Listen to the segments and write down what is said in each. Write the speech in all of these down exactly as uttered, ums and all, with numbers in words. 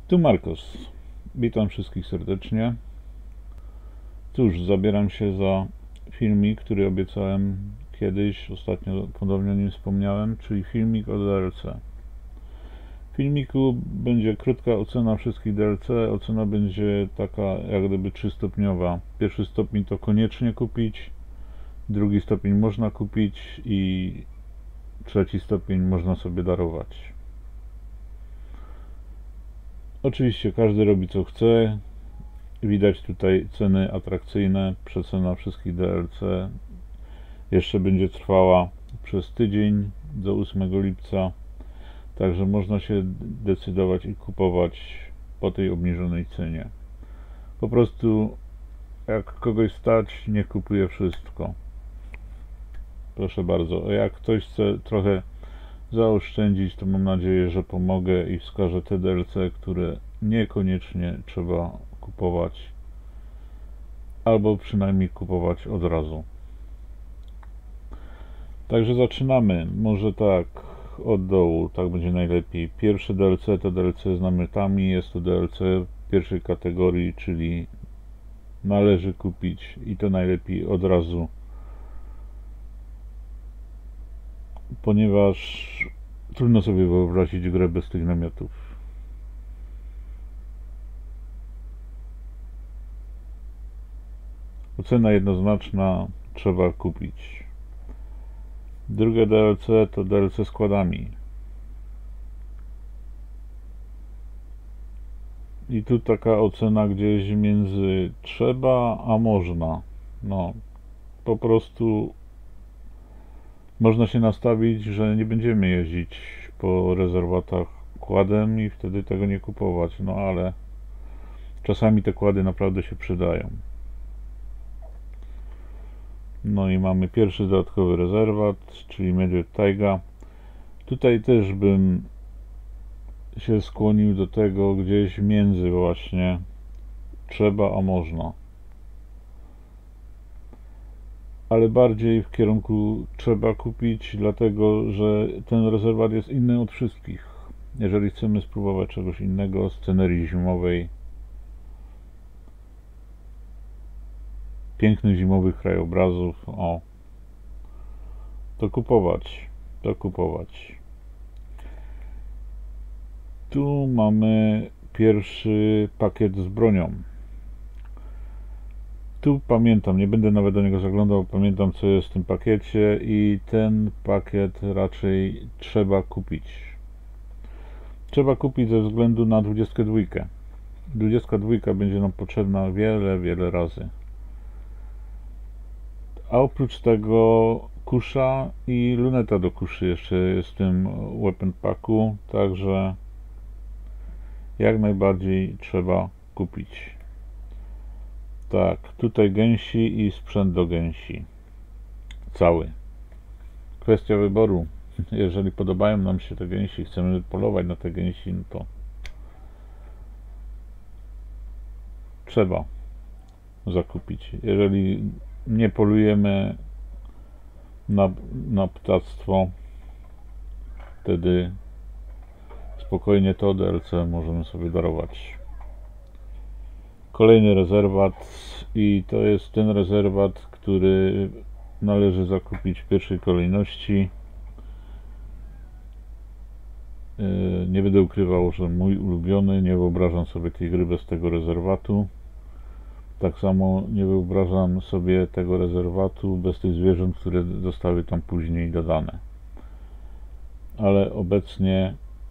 Tu Marcos. Witam wszystkich serdecznie. Cóż, zabieram się za filmik, który obiecałem kiedyś, ostatnio podobnie o nim wspomniałem, czyli filmik o D L C. W filmiku będzie krótka ocena wszystkich D L C. Ocena będzie taka jak gdyby trzystopniowa. Pierwszy stopień to koniecznie kupić, drugi stopień można kupić i trzeci stopień można sobie darować. Oczywiście każdy robi co chce. Widać tutaj ceny atrakcyjne. Przecena wszystkich D L C jeszcze będzie trwała przez tydzień do ósmego lipca. Także można się decydować i kupować po tej obniżonej cenie. Po prostu jak kogoś stać, niech kupuje wszystko. Proszę bardzo. A jak ktoś chce trochę zaoszczędzić, to mam nadzieję, że pomogę i wskażę te D L C, które niekoniecznie trzeba kupować, albo przynajmniej kupować od razu. Także zaczynamy. Może tak od dołu, tak będzie najlepiej. Pierwsze D L C to D L C z namiotami. Jest to D L C pierwszej kategorii, czyli należy kupić i to najlepiej od razu, ponieważ trudno sobie wyobrazić grę bez tych namiotów. Ocena jednoznaczna, trzeba kupić. Drugie D L C to D L C składami. I tu taka ocena gdzieś między trzeba a można. No, po prostu można się nastawić, że nie będziemy jeździć po rezerwatach kładem i wtedy tego nie kupować. No ale czasami te kłady naprawdę się przydają. No i mamy pierwszy dodatkowy rezerwat, czyli Medved Taiga. Tutaj też bym się skłonił do tego gdzieś między właśnie trzeba a można, ale bardziej w kierunku trzeba kupić, dlatego że ten rezerwat jest inny od wszystkich. Jeżeli chcemy spróbować czegoś innego, scenerii zimowej, pięknych zimowych krajobrazów, o, to kupować, to kupować. Tu mamy pierwszy pakiet z bronią. Tu pamiętam, nie będę nawet do niego zaglądał, pamiętam co jest w tym pakiecie i ten pakiet raczej trzeba kupić. Trzeba kupić ze względu na dwudziestkę dwójkę. dwudziestka dwójka będzie nam potrzebna wiele, wiele razy. A oprócz tego kusza i luneta do kuszy jeszcze jest w tym weapon packu, także jak najbardziej trzeba kupić. Tak, tutaj gęsi i sprzęt do gęsi. Cały. Kwestia wyboru. Jeżeli podobają nam się te gęsi, chcemy polować na te gęsi, no to trzeba zakupić. Jeżeli nie polujemy na, na ptactwo, wtedy spokojnie to D L C możemy sobie darować. Kolejny rezerwat i to jest ten rezerwat, który należy zakupić w pierwszej kolejności. Nie będę ukrywał, że mój ulubiony, nie wyobrażam sobie tej gry bez tego rezerwatu. Tak samo nie wyobrażam sobie tego rezerwatu bez tych zwierząt, które zostały tam później dodane. Ale obecnie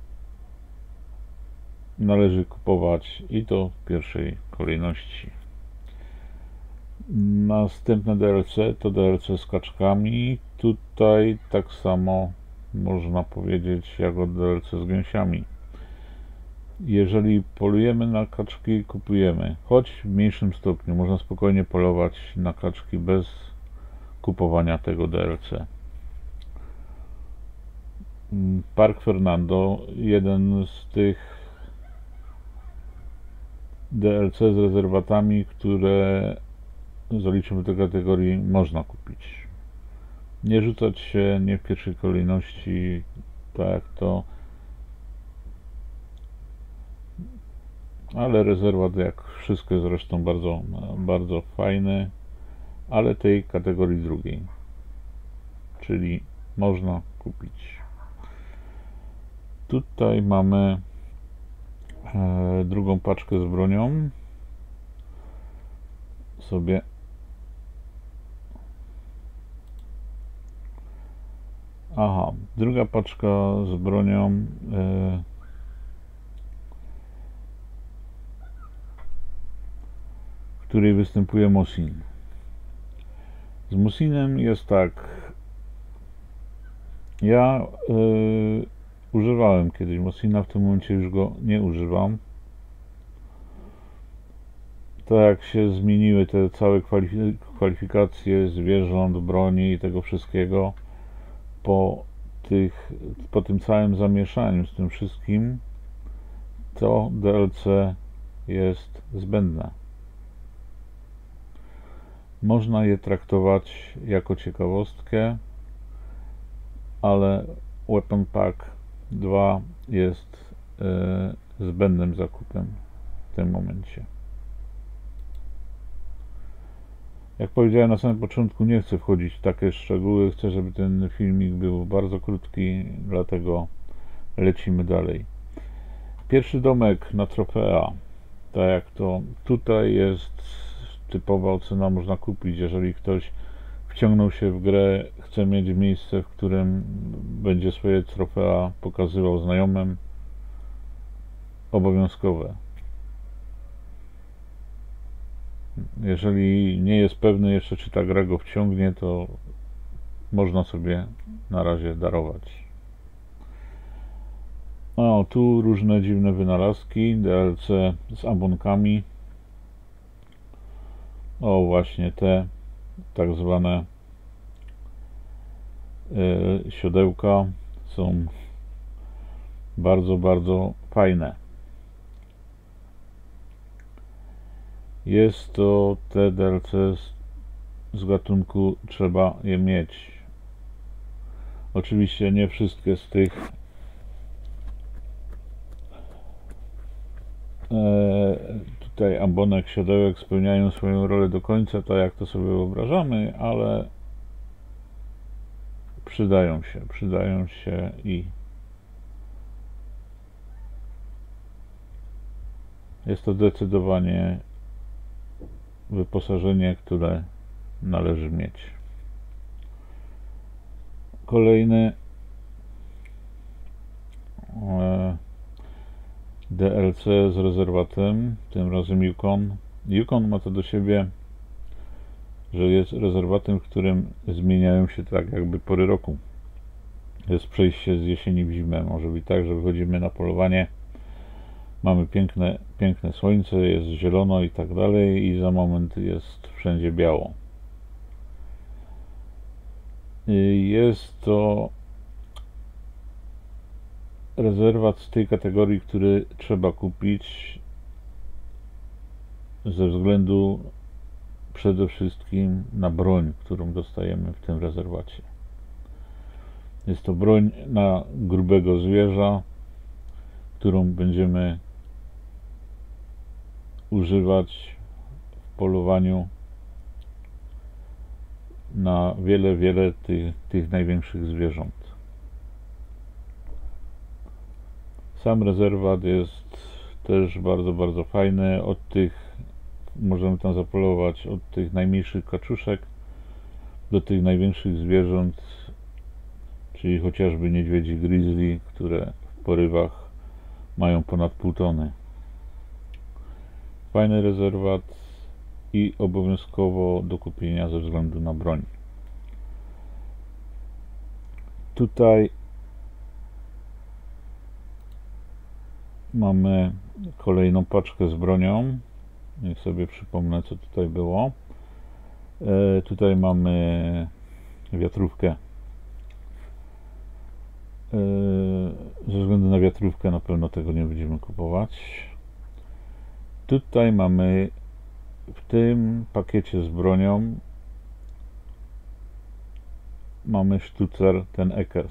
należy kupować i to w pierwszej kolejności. Następne D L C to D L C z kaczkami. Tutaj tak samo można powiedzieć jak o D L C z gęsiami. Jeżeli polujemy na kaczki, kupujemy, choć w mniejszym stopniu. Można spokojnie polować na kaczki bez kupowania tego D L C. Park Fernando, jeden z tych D L C z rezerwatami, które zaliczymy do kategorii można kupić. Nie rzucać się, nie w pierwszej kolejności, tak to ale rezerwat jak wszystko zresztą bardzo, bardzo fajny, ale tej kategorii drugiej, czyli można kupić. Tutaj mamy e, drugą paczkę z bronią. Sobie aha, druga paczka z bronią e, w której występuje Mosin. Z Mosinem jest tak, ja y, używałem kiedyś Mosina, w tym momencie już go nie używam. Tak jak się zmieniły te całe kwalifikacje zwierząt, broni i tego wszystkiego po, tych, po tym całym zamieszaniu z tym wszystkim, to D L C jest zbędne. Można je traktować jako ciekawostkę, ale Weapon Pack dwa jest e, zbędnym zakupem w tym momencie. Jak powiedziałem na samym początku, nie chcę wchodzić w takie szczegóły, chcę, żeby ten filmik był bardzo krótki, dlatego lecimy dalej. Pierwszy domek na trofea, tak jak to tutaj jest typowa ocena, można kupić, jeżeli ktoś wciągnął się w grę, chce mieć miejsce, w którym będzie swoje trofea pokazywał znajomym, obowiązkowe. Jeżeli nie jest pewny jeszcze, czy ta gra go wciągnie, to można sobie na razie darować. O, tu różne dziwne wynalazki, D L C z ambonkami. O, właśnie te tak zwane e, siodełka są bardzo, bardzo fajne. Jest to te D L C z, z gatunku trzeba je mieć. Oczywiście nie wszystkie z tych e, tutaj ambonek, siodełek spełniają swoją rolę do końca, tak jak to sobie wyobrażamy, ale przydają się, przydają się i jest to zdecydowanie wyposażenie, które należy mieć. Kolejny e, D L C z rezerwatem, tym razem Yukon. Yukon ma to do siebie, że jest rezerwatem, w którym zmieniają się tak jakby pory roku. Jest przejście z jesieni w zimę. Może być tak, że wychodzimy na polowanie, mamy piękne, piękne słońce, jest zielono i tak dalej, i za moment jest wszędzie biało. Jest to rezerwat z tej kategorii, który trzeba kupić ze względu przede wszystkim na broń, którą dostajemy w tym rezerwacie. Jest to broń na grubego zwierza, którą będziemy używać w polowaniu na wiele, wiele tych, tych największych zwierząt. Sam rezerwat jest też bardzo, bardzo fajny. Od tych możemy tam zapolować od tych najmniejszych kaczuszek do tych największych zwierząt, czyli chociażby niedźwiedzi grizzly, które w porywach mają ponad pół tony. Fajny rezerwat i obowiązkowo do kupienia ze względu na broń. Tutaj mamy kolejną paczkę z bronią. Niech sobie przypomnę, co tutaj było. E, tutaj mamy wiatrówkę. E, ze względu na wiatrówkę na pewno tego nie będziemy kupować. Tutaj mamy w tym pakiecie z bronią mamy sztucer, ten Ekers.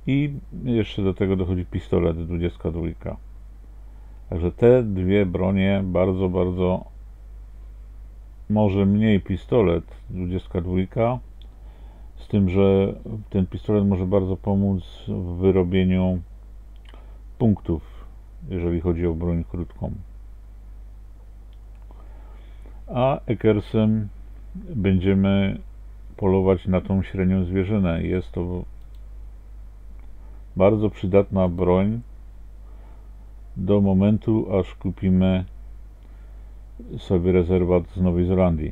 i jeszcze do tego dochodzi pistolet dwudziestka dwa. Także te dwie bronie bardzo, bardzo, może mniej pistolet dwudziestka dwa, z tym, że ten pistolet może bardzo pomóc w wyrobieniu punktów, jeżeli chodzi o broń krótką. A Eckersem będziemy polować na tą średnią zwierzynę. Jest to bardzo przydatna broń do momentu, aż kupimy sobie rezerwat z Nowej Zelandii,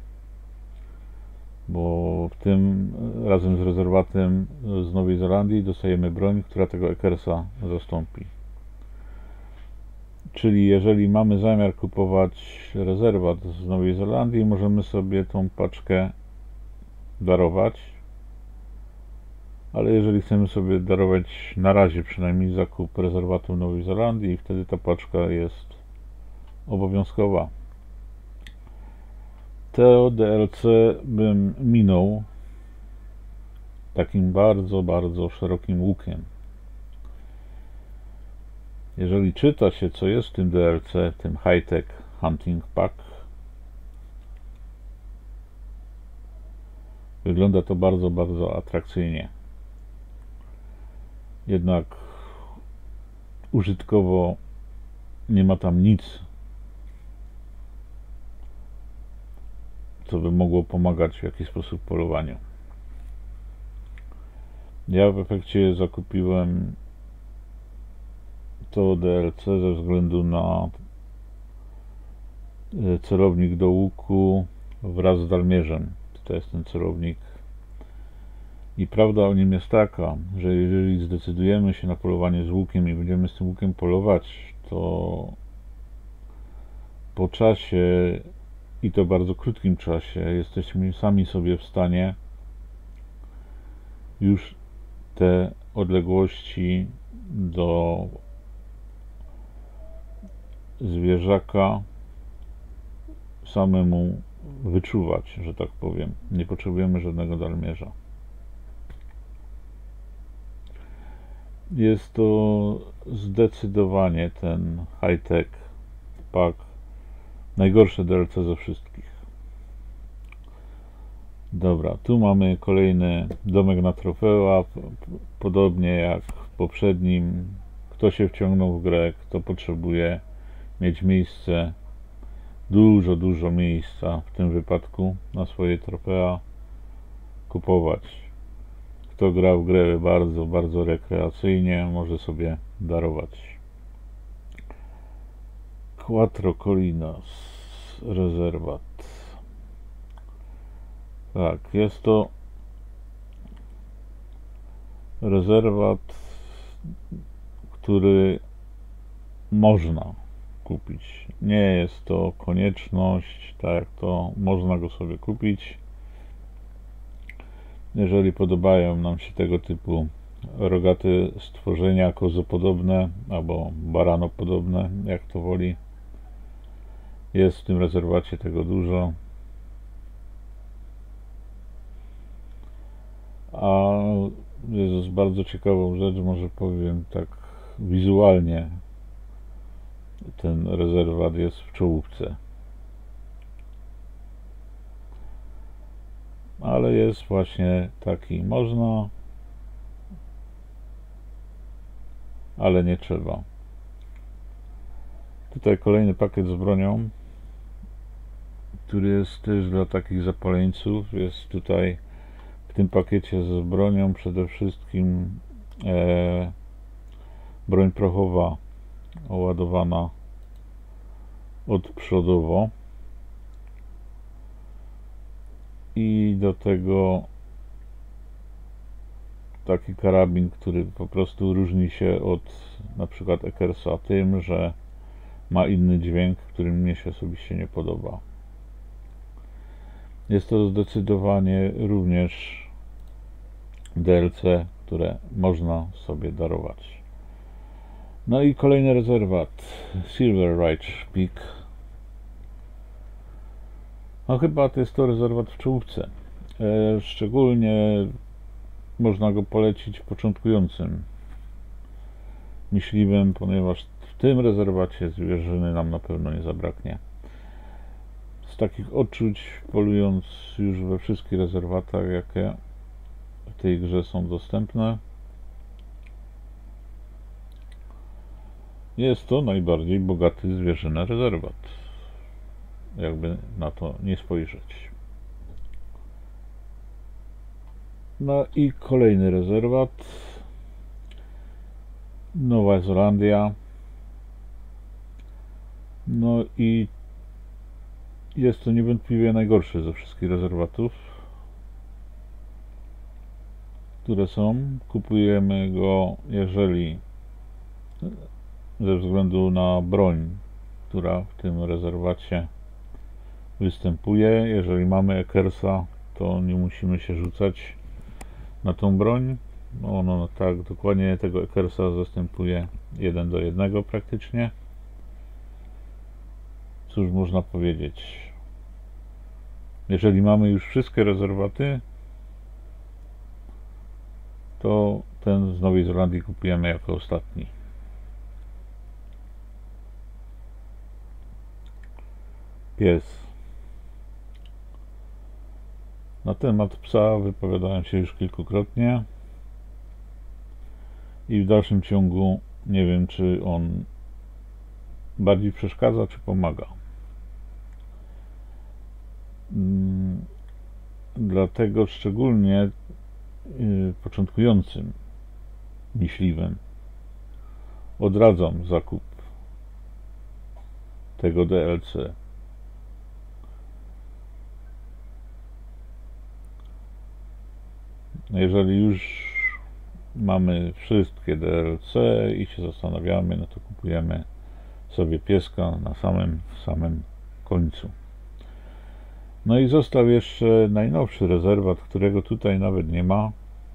bo w tym razem z rezerwatem z Nowej Zelandii dostajemy broń, która tego Eckersa zastąpi. Czyli jeżeli mamy zamiar kupować rezerwat z Nowej Zelandii, możemy sobie tą paczkę darować, ale jeżeli chcemy sobie darować na razie przynajmniej zakup rezerwatu w Nowej Zelandii, wtedy ta paczka jest obowiązkowa. To D L C bym minął takim bardzo, bardzo szerokim łukiem. Jeżeli czyta się, co jest w tym D L C, tym High-Tech Hunting Pack, wygląda to bardzo, bardzo atrakcyjnie. Jednak użytkowo nie ma tam nic, co by mogło pomagać w jakiś sposób polowaniu. Ja w efekcie zakupiłem to D L C ze względu na celownik do łuku wraz z dalmierzem. To jest ten celownik. I prawda o nim jest taka, że jeżeli zdecydujemy się na polowanie z łukiem i będziemy z tym łukiem polować, to po czasie, i to bardzo krótkim czasie, jesteśmy sami sobie w stanie już te odległości do zwierzaka samemu wyczuwać, że tak powiem. Nie potrzebujemy żadnego dalmierza. Jest to zdecydowanie ten High-Tech Pack najgorsze D L C ze wszystkich. Dobra, tu mamy kolejny domek na trofea, podobnie jak w poprzednim. Kto się wciągnął w grę, kto potrzebuje mieć miejsce, dużo, dużo miejsca w tym wypadku na swoje trofea, kupować. Kto gra w grę bardzo, bardzo rekreacyjnie, może sobie darować. Quattro Colinas rezerwat. Tak, jest to rezerwat, który można kupić. Nie jest to konieczność, tak jak to można go sobie kupić. Jeżeli podobają nam się tego typu rogate stworzenia, kozopodobne albo baranopodobne, jak to woli, jest w tym rezerwacie tego dużo. A jest bardzo ciekawą rzecz, może powiem tak wizualnie, ten rezerwat jest w czołówce. Ale jest właśnie taki, można, ale nie trzeba. Tutaj kolejny pakiet z bronią, który jest też dla takich zapaleńców. Jest tutaj w tym pakiecie z bronią przede wszystkim e, broń prochowa oładowana odprzodowo i do tego taki karabin, który po prostu różni się od na przykład Eckersa tym, że ma inny dźwięk, który mnie się osobiście nie podoba. Jest to zdecydowanie również D L C, które można sobie darować. No i kolejny rezerwat, Silver Ridge Peak. No chyba to jest to rezerwat w czołówce. E, szczególnie można go polecić początkującym myśliwym, ponieważ w tym rezerwacie zwierzyny nam na pewno nie zabraknie. Z takich odczuć, polując już we wszystkich rezerwatach, jakie w tej grze są dostępne, jest to najbardziej bogaty zwierzyny rezerwat, jakby na to nie spojrzeć. No i kolejny rezerwat, Nowa Zelandia. No i jest to niewątpliwie najgorszy ze wszystkich rezerwatów, które są. Kupujemy go, jeżeli ze względu na broń, która w tym rezerwacie występuje. Jeżeli mamy Eckersa, to nie musimy się rzucać na tą broń. No, no tak, dokładnie tego Eckersa zastępuje jeden do jednego praktycznie. Cóż można powiedzieć? Jeżeli mamy już wszystkie rezerwaty, to ten z Nowej Zelandii kupujemy jako ostatni. Pies. Na temat psa wypowiadałem się już kilkukrotnie i w dalszym ciągu nie wiem, czy on bardziej przeszkadza, czy pomaga. Dlatego szczególnie początkującym myśliwym odradzam zakup tego D L C. Jeżeli już mamy wszystkie D L C i się zastanawiamy, no to kupujemy sobie pieska na samym samym końcu. No i został jeszcze najnowszy rezerwat, którego tutaj nawet nie ma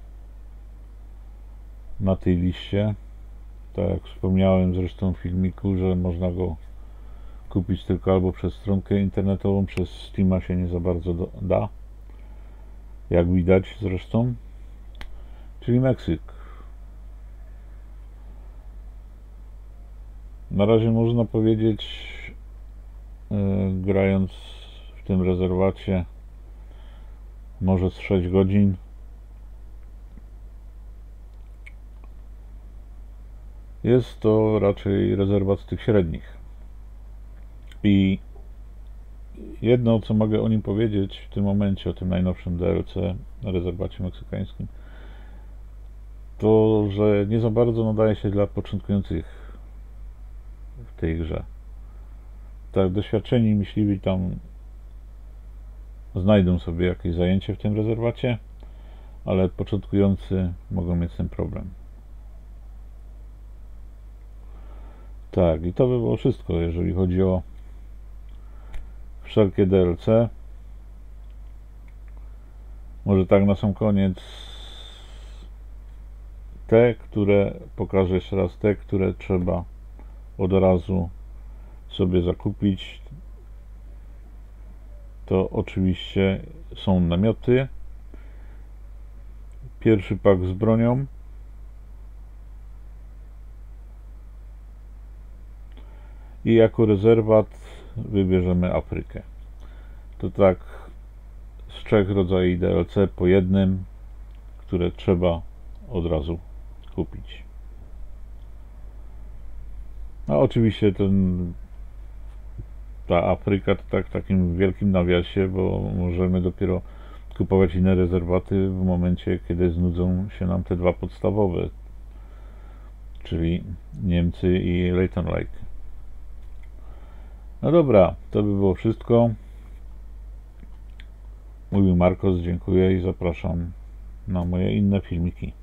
na tej liście. Tak jak wspomniałem zresztą w filmiku, że można go kupić tylko albo przez stronkę internetową, przez Steama się nie za bardzo da, jak widać zresztą, czyli Meksyk. Na razie można powiedzieć, yy, grając w tym rezerwacie może z sześć godzin, jest to raczej rezerwat z tych średnich. I jedno, co mogę o nim powiedzieć w tym momencie, o tym najnowszym D L C na rezerwacie meksykańskim, to, że nie za bardzo nadaje się dla początkujących w tej grze. Tak, doświadczeni myśliwi tam znajdą sobie jakieś zajęcie w tym rezerwacie, ale początkujący mogą mieć ten problem. Tak, i to by było wszystko, jeżeli chodzi o wszelkie D L C. Może tak na sam koniec te, które pokażę jeszcze raz, te, które trzeba od razu sobie zakupić, to oczywiście są namioty. Pierwszy pak z bronią. I jako rezerwat wybierzemy Afrykę. To tak z trzech rodzajów D L C po jednym, które trzeba od razu kupić. A oczywiście ten, ta Afryka to tak w takim wielkim nawiasie, bo możemy dopiero kupować inne rezerwaty w momencie, kiedy znudzą się nam te dwa podstawowe, czyli Niemcy i Leyton Lake. No dobra, to by było wszystko. Mówił Marcos, dziękuję i zapraszam na moje inne filmiki.